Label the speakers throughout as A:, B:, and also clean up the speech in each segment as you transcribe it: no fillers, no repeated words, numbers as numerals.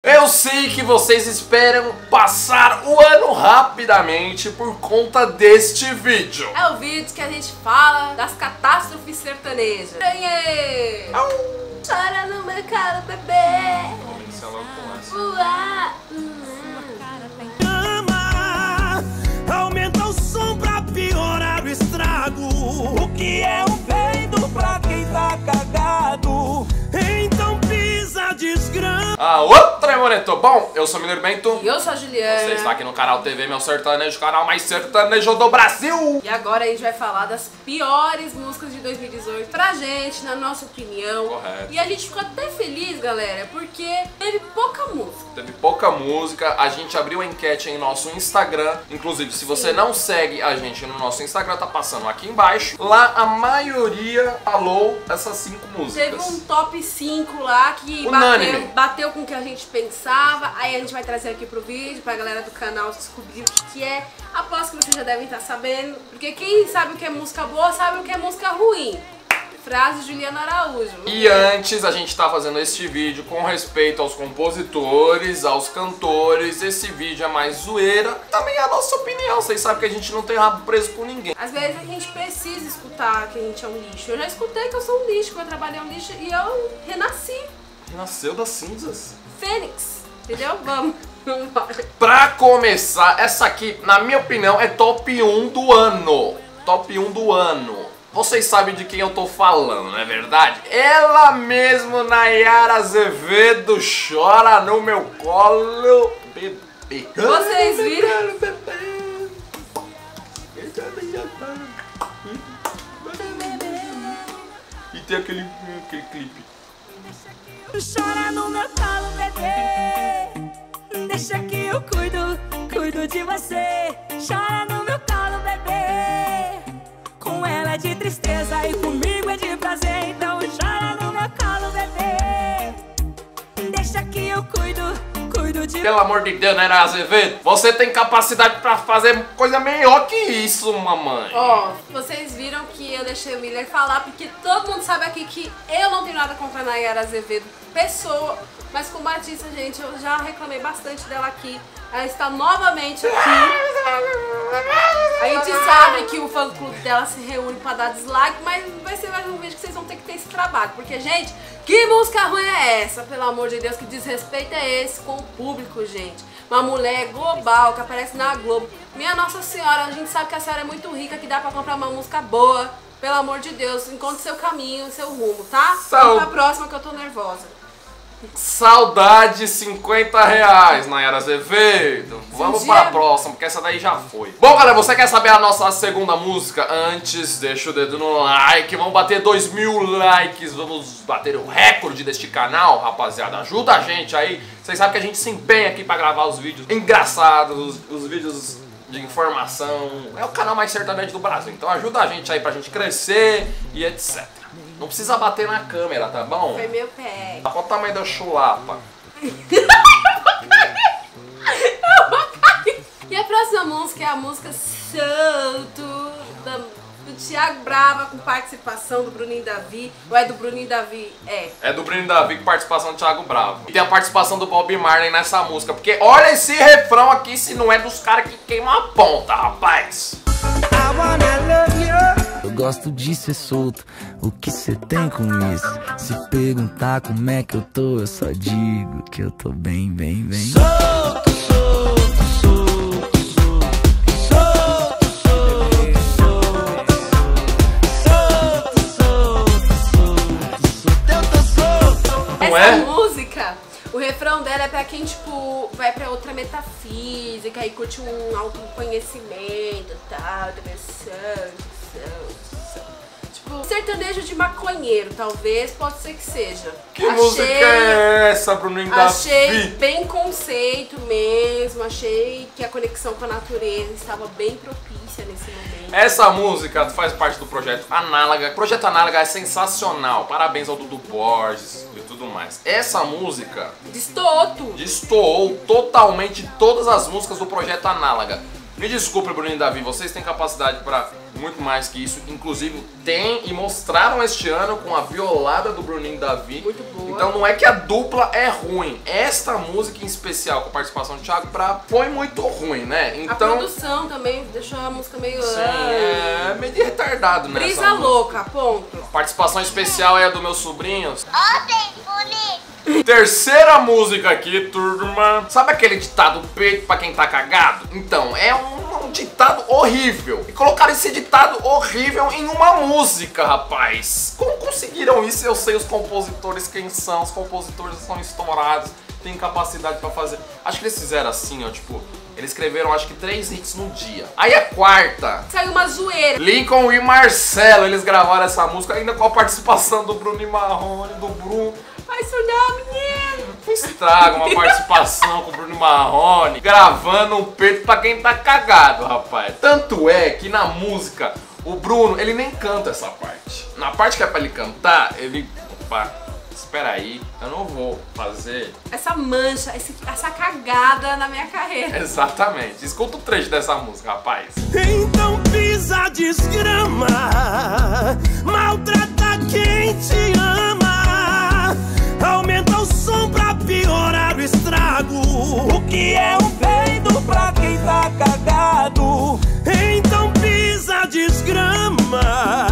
A: Eu sei que vocês esperam passar o ano rapidamente por conta deste vídeo.
B: É o vídeo que a gente fala das catástrofes sertanejas. Ganhei! Chora no meu colo, bebê. Uá.
C: Aumenta o som pra piorar o estrago. O que é um peido pra quem tá cagado? Então pisa desgrama.
A: Tremoreto, bom, eu sou o Mineiro Bento.
B: E eu sou a Juliana.
A: Você está aqui no canal TV Meu Sertanejo, canal mais sertanejo do Brasil.
B: E agora a gente vai falar das piores músicas de 2018 pra gente, na nossa opinião.
A: Correto.
B: E a gente ficou até feliz, galera, porque teve pouca música.
A: Teve pouca música, a gente abriu a enquete em nosso Instagram. Inclusive, se você não segue a gente no nosso Instagram, tá passando aqui embaixo. Lá a maioria falou essas 5 músicas.
B: Teve um top 5 lá que bateu com o que a gente pensava. Aí a gente vai trazer aqui pro vídeo, pra galera do canal descobrir o que é. Aposto que vocês já devem estar sabendo, porque quem sabe o que é música boa, sabe o que é música ruim. Frase Juliana Araújo.
A: E antes, a gente tá fazendo este vídeo com respeito aos compositores, aos cantores. Esse vídeo é mais zoeira. Também é a nossa opinião. Vocês sabem que a gente não tem rabo preso com ninguém.
B: Às vezes a gente precisa escutar que a gente é um lixo. Eu já escutei que eu sou um lixo, que eu trabalhei um lixo e eu renasci.
A: Nasceu das cinzas.
B: Fênix. Entendeu? Vamos.
A: Pra começar, essa aqui, na minha opinião, é top 1 do ano. Top 1 do ano. Vocês sabem de quem eu tô falando, não é verdade? Ela mesmo, Nayara Azevedo, Chora no Meu Colo, Bebê.
B: Vocês viram?
A: E tem aquele clipe.
C: Chora no meu colo, bebê. Deixa que eu cuido de você. Chora no meu colo, bebê. Com ela é de tristeza e comigo é de prazer. Então chora no meu colo, bebê. Deixa que eu cuido de...
A: Pelo amor de Deus, Nayara Azevedo, você tem capacidade pra fazer coisa melhor que isso, mamãe.
B: Ó, vocês viram que eu deixei o Miller falar, porque todo mundo sabe aqui que eu não tenho nada contra a Nayara Azevedo, pessoa, mas como artista, gente, eu já reclamei bastante dela aqui. Ela está novamente aqui. A gente sabe que o fã-clube dela se reúne pra dar dislike, mas vai ser mais um vídeo que vocês vão ter que ter esse trabalho. Porque, gente, que música ruim é essa? Pelo amor de Deus, que desrespeito é esse com o público, gente? Uma mulher global que aparece na Globo. Minha Nossa Senhora, a gente sabe que a senhora é muito rica, que dá pra comprar uma música boa. Pelo amor de Deus, encontre seu caminho, seu rumo, tá? Vamos pra próxima que eu tô nervosa.
A: Saudade, R$50, Nayara Azevedo. Vamos para a próxima, porque essa daí já foi. Bom, galera, você quer saber a nossa segunda música? Antes, deixa o dedo no like. Vamos bater 2.000 likes. Vamos bater o recorde deste canal, rapaziada. Ajuda a gente aí. Vocês sabem que a gente se empenha aqui para gravar os vídeos engraçados, os vídeos de informação. É o canal mais sertanejo do Brasil. Então ajuda a gente aí pra gente crescer e etc. Não precisa bater na câmera, tá bom?
B: Foi meu pé.
A: Olha o tamanho da chulapa.
B: E a próxima música é a música Solto, do Thiago Brava, com participação do Bruninho Davi. Ou é do Bruninho Davi?
A: É do Bruninho Davi com participação do Thiago Bravo. E tem a participação do Bob Marley nessa música. Porque olha esse refrão aqui, se não é dos caras que queimam a ponta, rapaz.
D: Eu gosto de ser solto, o que cê tem com isso? Se perguntar como é que eu tô, eu só digo que eu tô bem, bem, bem. Solto, solto, solto, solto, solto, solto, solto, solto, eu tô solto.
B: Essa música, o refrão dela é pra quem, tipo, vai pra outra metafísica e curte um autoconhecimento e tal, depressão. Tipo, sertanejo de maconheiro, talvez, pode ser que seja.
A: Que música é essa, Bruninho Davi?
B: Achei bem conceito mesmo, achei que a conexão com a natureza estava bem propícia nesse momento.
A: Essa música faz parte do Projeto Análoga. O Projeto Análoga é sensacional, parabéns ao Dudu Borges e tudo mais. Essa música
B: destoou tudo.
A: Destoou totalmente todas as músicas do Projeto Análoga. Me desculpe, Bruninho e Davi, vocês têm capacidade pra muito mais que isso. Inclusive, tem e mostraram este ano com a violada do Bruninho e Davi.
B: Muito boa.
A: Então não é que a dupla é ruim. Esta música em especial, com a participação do Thiago Bravo, foi muito ruim, né? Então,
B: a produção também deixou a música meio...
A: sim, é meio de retardado, né?
B: Brisa louca, ponto.
A: A participação especial é a dos meus sobrinhos.
E: Ó, bem bonito.
A: Terceira música aqui, turma. Sabe aquele ditado peito pra quem tá cagado? Então, é um ditado horrível. E colocaram esse ditado horrível em uma música, rapaz. Como conseguiram isso? Eu sei os compositores quem são. Os compositores são estourados, têm capacidade pra fazer. Acho que eles fizeram assim, ó, tipo... Eles escreveram, acho que 3 hits no dia. Aí a quarta...
B: Saiu uma zoeira.
A: Lincoln e Marcelo, eles gravaram essa música ainda com a participação do Bruno e Marrone, do Bruno.
B: Vai estudar, menino.
A: Estraga uma participação com o Bruno Marrone gravando um peito pra quem tá cagado, rapaz. Tanto é que na música, o Bruno, ele nem canta essa parte. Na parte que é pra ele cantar, ele... Opa, espera aí, eu não vou fazer...
B: Essa mancha, essa cagada na minha carreira.
A: Exatamente. Escuta o trecho dessa música, rapaz.
F: Então pisa, desgrama, maltrata quem te ama, aumenta o som pra piorar o estrago. O que é um peido pra quem tá cagado? Então pisa, desgrama,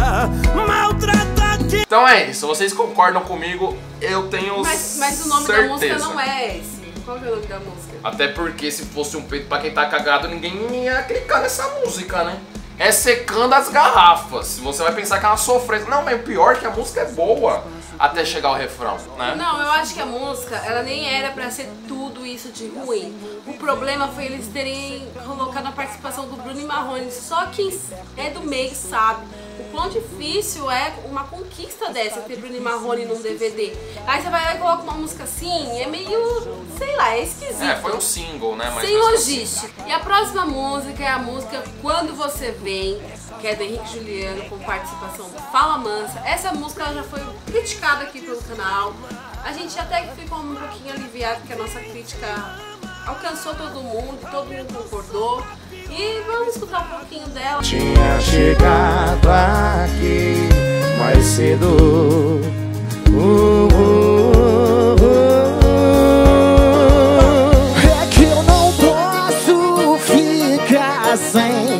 F: maltrata quem...
A: Então é isso, vocês concordam comigo, eu tenho
B: Mas o nome
A: certeza.
B: da música não é esse. Qual que é o nome da música?
A: Até porque se fosse um peito pra quem tá cagado, ninguém ia clicar nessa música, né? É secando as garrafas. Você vai pensar que é uma sofrência. Não, mas o pior é que a música é boa até chegar o refrão, né?
B: Não, eu acho que a música, ela nem era pra ser tudo isso de ruim. O problema foi eles terem colocado a participação do Bruno e Marrone. Só quem é do meio sabe o quão difícil é uma conquista dessa, ter Bruno e Marrone num DVD. Aí você vai lá e coloca uma música assim, é meio, sei lá, é esquisito.
A: É, foi um single, né? Mas
B: sem logística. E a próxima música é a música Quando Você Vem, que é do Henrique Juliano, com participação do Fala Mansa. Essa música ela já foi criticada aqui pelo canal. A gente até que ficou um pouquinho aliviado que a nossa crítica alcançou todo mundo concordou. E vamos escutar um pouquinho dela.
F: Tinha chegado aqui mais cedo.
D: É que eu não posso ficar sem.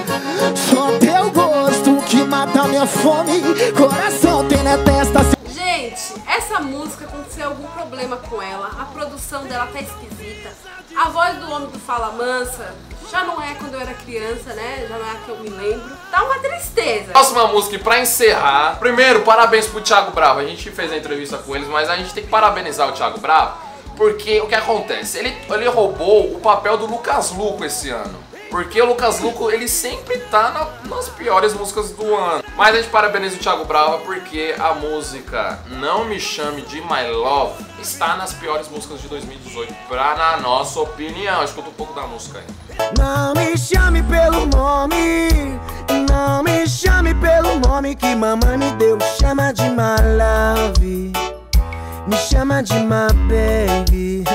D: Só teu gosto que mata minha fome. Coração tem na testa.
B: Gente, essa música aconteceu algum problema com ela. A produção dela tá esquisita. A voz do homem do Fala Mansa já não é quando eu era criança, né? Já não é a que eu me lembro. Tá uma tristeza.
A: Próxima música, e pra encerrar, primeiro, parabéns pro Thiago Bravo. A gente fez a entrevista com eles, mas a gente tem que parabenizar o Thiago Bravo, porque o que acontece? Ele roubou o papel do Lucas Luco esse ano. Porque o Lucas Luco, ele sempre tá nas piores músicas do ano. Mas a gente parabeniza o Thiago Bravo porque a música Não Me Chame de My Love está nas piores músicas de 2018, na nossa opinião. Escuta um pouco da música aí.
F: Não me chame pelo nome, não me chame pelo nome que mamãe me deu. Chama de my love, me chama de my baby.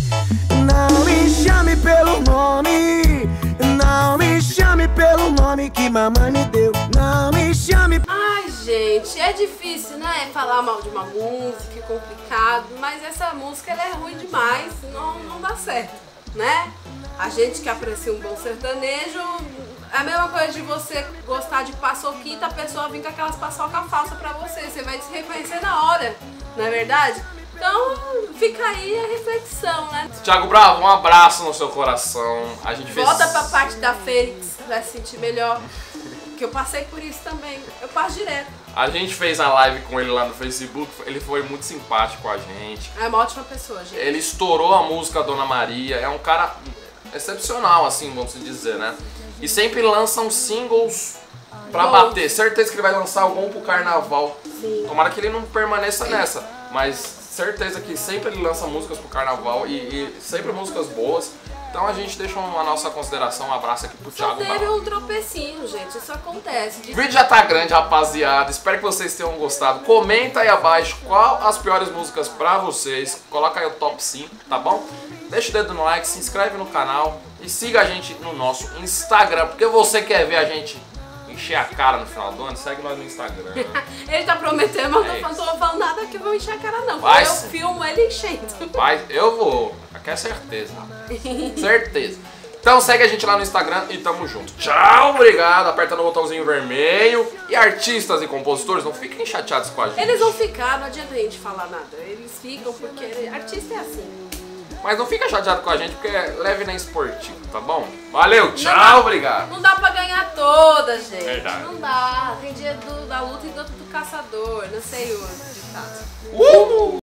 F: Não me chame pelo nome, não me chame pelo nome que mamãe me deu. Não me chame...
B: Ai, gente, é difícil, né? Falar mal de uma música, é complicado. Mas essa música, ela é ruim demais, não dá certo, né? A gente que aprecia um bom sertanejo, é a mesma coisa de você gostar de paçoquita, a pessoa vir com aquelas paçoca falsa pra você. Você vai se reconhecer na hora, não é verdade? Então, fica aí a reflexão, né?
A: Thiago Bravo, um abraço no seu coração. A gente fez...
B: Volta pra parte da Fênix, vai se sentir melhor. Que eu passei por isso também, eu passo direto.
A: A gente fez a live com ele lá no Facebook, ele foi muito simpático com a gente.
B: É uma ótima pessoa, gente.
A: Ele estourou a música Dona Maria, é um cara excepcional, assim, vamos dizer, né? E sempre lança uns singles pra bater. Certeza que ele vai lançar algum pro carnaval.
B: Sim.
A: Tomara que ele não permaneça nessa, mas certeza que sempre ele lança músicas pro carnaval e sempre músicas boas. Então a gente deixa a nossa consideração, um abraço aqui pro
B: Só
A: Thiago
B: teve
A: Bala.
B: um tropecinho, gente. Isso acontece.
A: O vídeo já tá grande, rapaziada. Espero que vocês tenham gostado. Comenta aí abaixo qual as piores músicas pra vocês. Coloca aí o top 5, tá bom? Deixa o dedo no like, se inscreve no canal e siga a gente no nosso Instagram. Porque você quer ver a gente encher a cara no final do ano, segue nós no Instagram.
B: Ele tá prometendo, mas
A: É
B: não tô falando nada que eu vou encher a cara, não.
A: Vai
B: Eu
A: sim.
B: filmo ele enchendo.
A: Mas eu vou, aqui é certeza. Certeza. Então segue a gente lá no Instagram e tamo junto. Tchau, obrigado. Aperta no botãozinho vermelho. E artistas e compositores, não fiquem chateados com a gente.
B: Eles vão ficar, não adianta a gente falar nada. Eles ficam porque artista é assim.
A: Mas não fica chateado com a gente porque é leve nem esportivo, tá bom? Valeu, tchau,
B: Não dá-
A: obrigado.
B: Não dá pra ganhar todas, gente.
A: Verdade.
B: Não dá. Tem dia da luta e do caçador. Não sei o ditado.